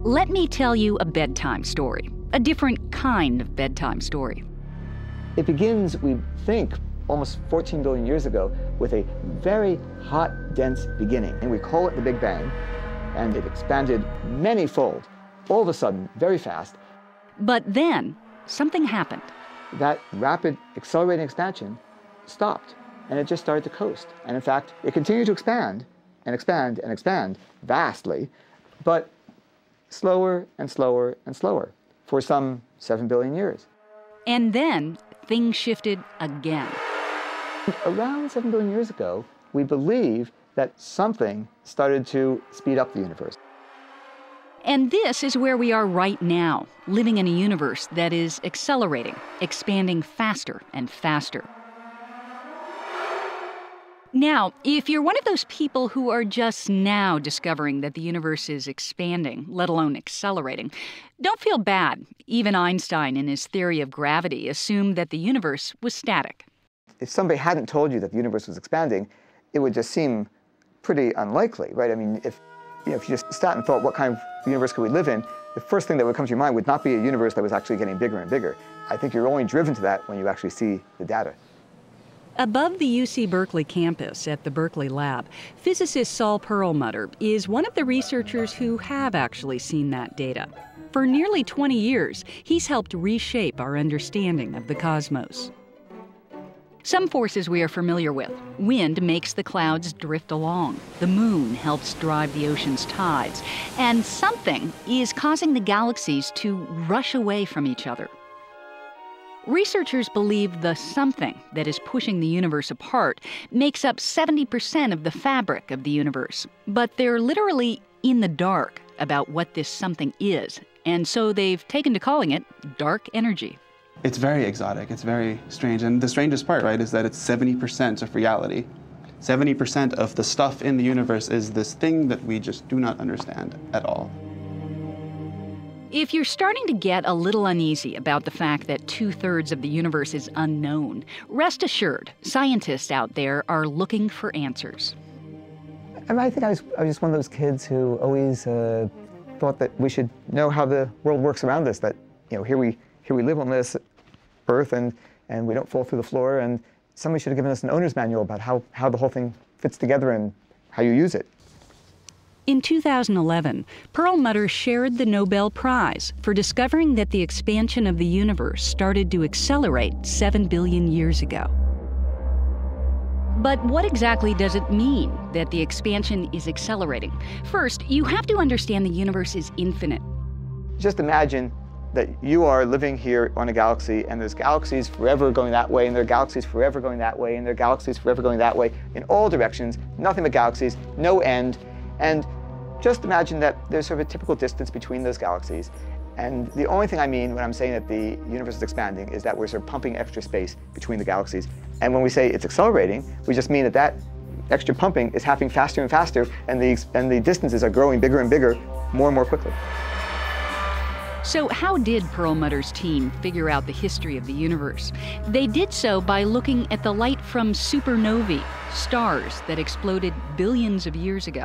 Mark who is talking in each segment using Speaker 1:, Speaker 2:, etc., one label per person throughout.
Speaker 1: Let me tell you a bedtime story, a different kind of bedtime story.
Speaker 2: It begins, we think, almost 14 billion years ago with a very hot, dense beginning. And we call it the Big Bang, and it expanded many-fold, all of a sudden, very fast.
Speaker 1: But then, something happened.
Speaker 2: That rapid, accelerating expansion stopped, and it just started to coast. And in fact, it continued to expand and expand and expand vastly, but slower and slower and slower for some 7 billion years.
Speaker 1: And then things shifted again.
Speaker 2: Around 7 billion years ago, we believe that something started to speed up the universe.
Speaker 1: And this is where we are right now, living in a universe that is accelerating, expanding faster and faster. Now, if you're one of those people who are just now discovering that the universe is expanding, let alone accelerating, don't feel bad. Even Einstein, in his theory of gravity, assumed that the universe was static.
Speaker 2: If somebody hadn't told you that the universe was expanding, it would just seem pretty unlikely, right? I mean, if you just sat and thought, what kind of universe could we live in? The first thing that would come to your mind would not be a universe that was actually getting bigger and bigger. I think you're only driven to that when you actually see the data.
Speaker 1: Above the UC Berkeley campus at the Berkeley Lab, physicist Saul Perlmutter is one of the researchers who have actually seen that data. For nearly 20 years, he's helped reshape our understanding of the cosmos. Some forces we are familiar with. Wind makes the clouds drift along. The moon helps drive the ocean's tides. And something is causing the galaxies to rush away from each other. Researchers believe the something that is pushing the universe apart makes up 70% of the fabric of the universe. But they're literally in the dark about what this something is. And so they've taken to calling it dark energy.
Speaker 3: It's very exotic, it's very strange. And the strangest part, right, is that it's 70% of reality. 70% of the stuff in the universe is this thing that we just do not understand at all.
Speaker 1: If you're starting to get a little uneasy about the fact that 2/3 of the universe is unknown, rest assured, scientists out there are looking for answers.
Speaker 2: I think I was just one of those kids who always thought that we should know how the world works around us, that here we live on this earth and we don't fall through the floor, and somebody should have given us an owner's manual about how the whole thing fits together and how you use it.
Speaker 1: In 2011, Perlmutter shared the Nobel Prize for discovering that the expansion of the universe started to accelerate 7 billion years ago. But what exactly does it mean that the expansion is accelerating? First, you have to understand the universe is infinite.
Speaker 2: Just imagine that you are living here on a galaxy, and there's galaxies forever going that way, and there are galaxies forever going that way, and there are galaxies forever going that way, in all directions, nothing but galaxies, no end. And just imagine that there's sort of a typical distance between those galaxies. And the only thing I mean when I'm saying that the universe is expanding is that we're sort of pumping extra space between the galaxies. And when we say it's accelerating, we just mean that extra pumping is happening faster and faster, and the distances are growing bigger and bigger, more and more quickly.
Speaker 1: So how did Perlmutter's team figure out the history of the universe? They did so by looking at the light from supernovae, stars that exploded billions of years ago.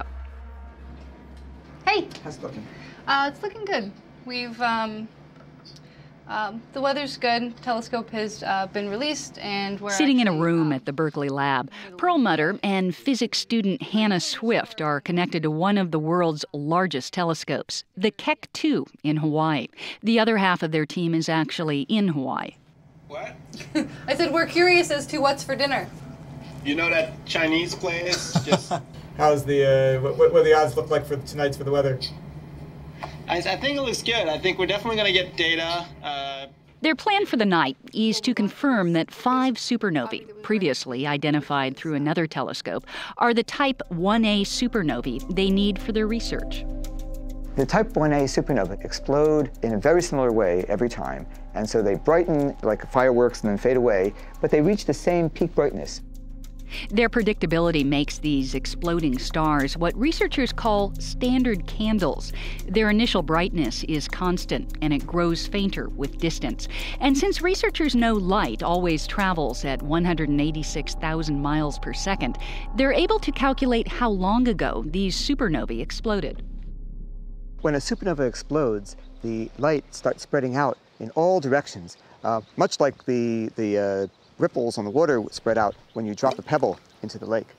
Speaker 4: Hey.
Speaker 2: How's it looking?
Speaker 4: It's looking good. We've, the weather's good. Telescope has been released, and we're
Speaker 1: sitting in a room at the Berkeley Lab. Perlmutter and physics student Hannah Swift are connected to one of the world's largest telescopes, the KQED in Hawaii. The other half of their team is actually in Hawaii.
Speaker 5: What?
Speaker 4: I said we're curious as to what's for dinner.
Speaker 5: You know that Chinese place? Just.
Speaker 6: How's the, what do the odds look like for tonight's for the weather?
Speaker 5: I think it looks good. I think we're definitely going to get data.
Speaker 1: Their plan for the night is to confirm that 5 supernovae, previously identified through another telescope, are the type 1A supernovae they need for their research.
Speaker 2: The type 1A supernovae explode in a very similar way every time, and so they brighten like fireworks and then fade away, but they reach the same peak brightness.
Speaker 1: Their predictability makes these exploding stars what researchers call standard candles. Their initial brightness is constant, and it grows fainter with distance. And since researchers know light always travels at 186,000 miles per second, they're able to calculate how long ago these supernovae exploded.
Speaker 2: When a supernova explodes, the light starts spreading out in all directions, much like the ripples on the water spread out when you drop a pebble into the lake.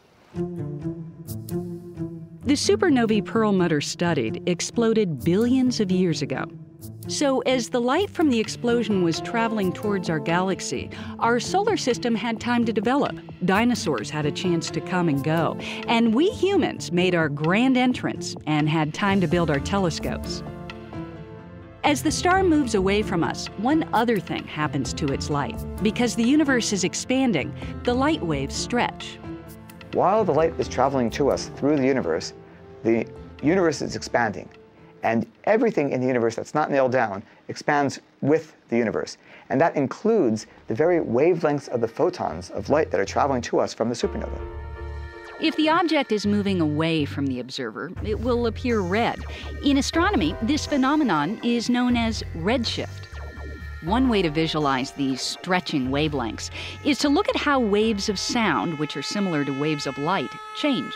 Speaker 1: The supernovae Perlmutter studied exploded billions of years ago. So as the light from the explosion was traveling towards our galaxy, our solar system had time to develop. Dinosaurs had a chance to come and go. And we humans made our grand entrance and had time to build our telescopes. As the star moves away from us, one other thing happens to its light. Because the universe is expanding, the light waves stretch.
Speaker 2: While the light is traveling to us through the universe is expanding. And everything in the universe that's not nailed down expands with the universe. And that includes the very wavelengths of the photons of light that are traveling to us from the supernova.
Speaker 1: If the object is moving away from the observer, it will appear red. In astronomy, this phenomenon is known as redshift. One way to visualize these stretching wavelengths is to look at how waves of sound, which are similar to waves of light, change.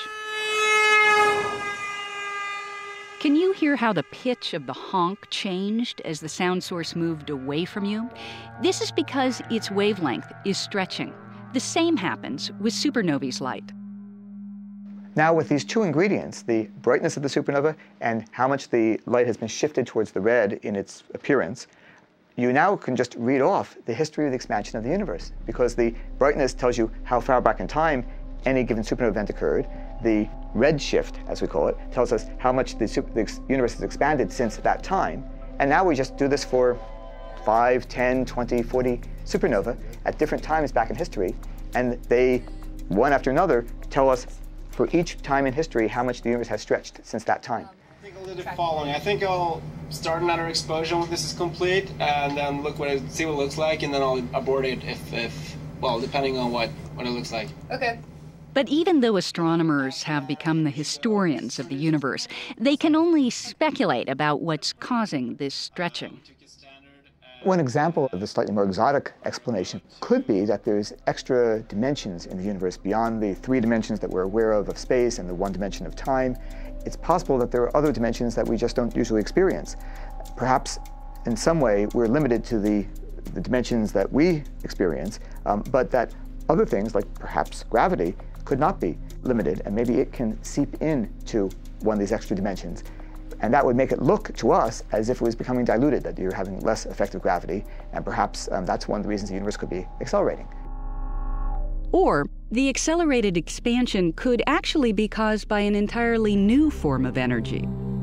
Speaker 1: Can you hear how the pitch of the honk changed as the sound source moved away from you? This is because its wavelength is stretching. The same happens with supernovae light.
Speaker 2: Now with these two ingredients, the brightness of the supernova and how much the light has been shifted towards the red in its appearance, you now can just read off the history of the expansion of the universe, because the brightness tells you how far back in time any given supernova event occurred. The redshift, as we call it, tells us how much the universe has expanded since that time. And now we just do this for 5, 10, 20, 40 supernova at different times back in history. And they, one after another, tell us for each time in history how much the universe has stretched since that time.
Speaker 5: I think I'll do the following. I think I'll start another explosion when this is complete, and then see what it looks like, and then I'll abort it if well, depending on what it looks like.
Speaker 4: Okay.
Speaker 1: But even though astronomers have become the historians of the universe, they can only speculate about what's causing this stretching.
Speaker 2: One example of the slightly more exotic explanation could be that there's extra dimensions in the universe beyond the 3 dimensions that we're aware of space and the 1 dimension of time. It's possible that there are other dimensions that we just don't usually experience. Perhaps in some way we're limited to the dimensions that we experience, but that other things, like perhaps gravity, could not be limited, and maybe it can seep into one of these extra dimensions. And that would make it look to us as if it was becoming diluted, that you're having less effective gravity, and perhaps that's one of the reasons the universe could be accelerating.
Speaker 1: Or the accelerated expansion could actually be caused by an entirely new form of energy.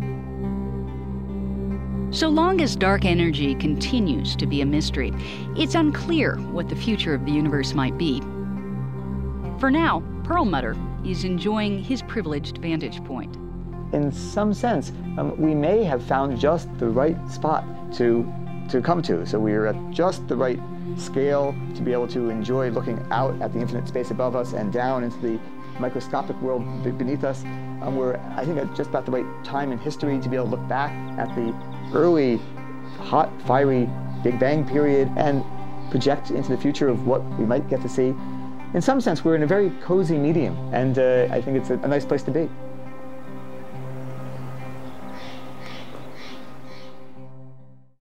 Speaker 1: So long as dark energy continues to be a mystery, it's unclear what the future of the universe might be. For now, Perlmutter is enjoying his privileged vantage point.
Speaker 2: In some sense, we may have found just the right spot to come to. So we're at just the right scale to be able to enjoy looking out at the infinite space above us and down into the microscopic world beneath us. We're, I think, at just about the right time in history to be able to look back at the early, hot, fiery Big Bang period and project into the future of what we might get to see. In some sense, we're in a very cozy medium, and I think it's a nice place to be.